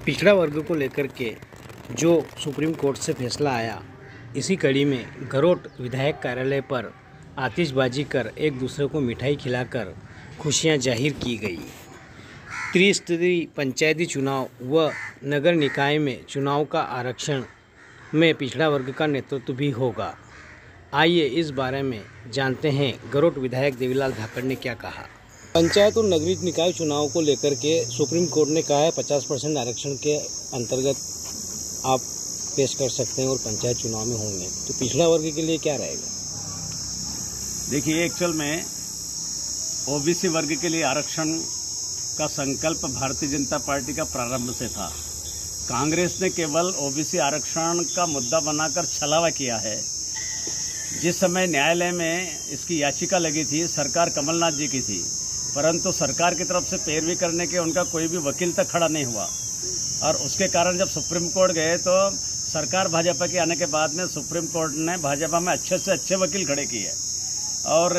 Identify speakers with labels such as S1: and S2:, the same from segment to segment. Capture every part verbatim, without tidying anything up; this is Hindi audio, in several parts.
S1: पिछड़ा वर्ग को लेकर के जो सुप्रीम कोर्ट से फैसला आया, इसी कड़ी में घरोट विधायक कार्यालय पर आतिशबाजी कर एक दूसरे को मिठाई खिलाकर खुशियां जाहिर की गई। त्रिस्तरीय पंचायती चुनाव व नगर निकाय में चुनाव का आरक्षण में पिछड़ा वर्ग का नेतृत्व भी होगा। आइए इस बारे में जानते हैं घरोट विधायक देवीलाल धाकड़ ने क्या कहा। पंचायत और नगरीय निकाय चुनाव को लेकर के सुप्रीम कोर्ट ने कहा है पचास परसेंट आरक्षण के अंतर्गत आप पेश कर सकते हैं और पंचायत चुनाव में होंगे, तो पिछड़ा वर्ग के लिए क्या रहेगा?
S2: देखिए, एक्चुअल में ओबीसी वर्ग के लिए आरक्षण का संकल्प भारतीय जनता पार्टी का प्रारंभ से था। कांग्रेस ने केवल ओबीसी आरक्षण का मुद्दा बनाकर छलावा किया है। जिस समय न्यायालय में इसकी याचिका लगी थी, सरकार कमलनाथ जी की थी, परंतु सरकार की तरफ से पैरवी करने के उनका कोई भी वकील तक खड़ा नहीं हुआ और उसके कारण जब सुप्रीम कोर्ट गए तो सरकार भाजपा के आने के बाद में सुप्रीम कोर्ट ने भाजपा में अच्छे से अच्छे वकील खड़े किए और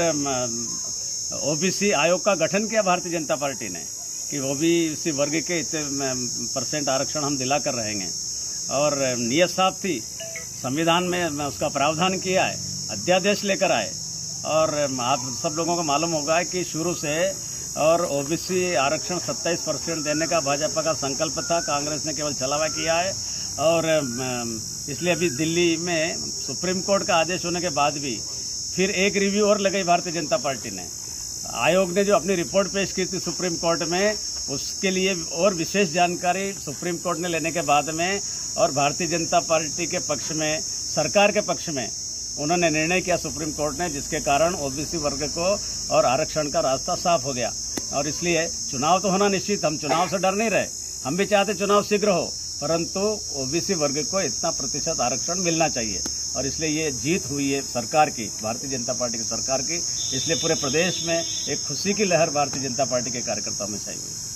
S2: ओबीसी आयोग का गठन किया भारतीय जनता पार्टी ने कि ओबीसी वर्ग के इतने परसेंट आरक्षण हम दिला कर रहेंगे और नियत साफ थी, संविधान में उसका प्रावधान किया है, अध्यादेश लेकर आए और आप सब लोगों को मालूम होगा कि शुरू से और ओबीसी आरक्षण सत्ताईस परसेंट देने का भाजपा का संकल्प था। कांग्रेस ने केवल छलावा किया है और इसलिए अभी दिल्ली में सुप्रीम कोर्ट का आदेश होने के बाद भी फिर एक रिव्यू और लगाई भारतीय जनता पार्टी ने। आयोग ने जो अपनी रिपोर्ट पेश की थी सुप्रीम कोर्ट में, उसके लिए और विशेष जानकारी सुप्रीम कोर्ट ने लेने के बाद में और भारतीय जनता पार्टी के पक्ष में, सरकार के पक्ष में उन्होंने निर्णय किया सुप्रीम कोर्ट ने, जिसके कारण ओबीसी वर्ग को और आरक्षण का रास्ता साफ हो गया। और इसलिए चुनाव तो होना निश्चित, हम चुनाव से डर नहीं रहे, हम भी चाहते चुनाव शीघ्र हो, परंतु ओबीसी वर्ग को इतना प्रतिशत आरक्षण मिलना चाहिए और इसलिए ये जीत हुई है सरकार की, भारतीय जनता पार्टी की सरकार की। इसलिए पूरे प्रदेश में एक खुशी की लहर भारतीय जनता पार्टी के कार्यकर्ताओं में छाई हुई।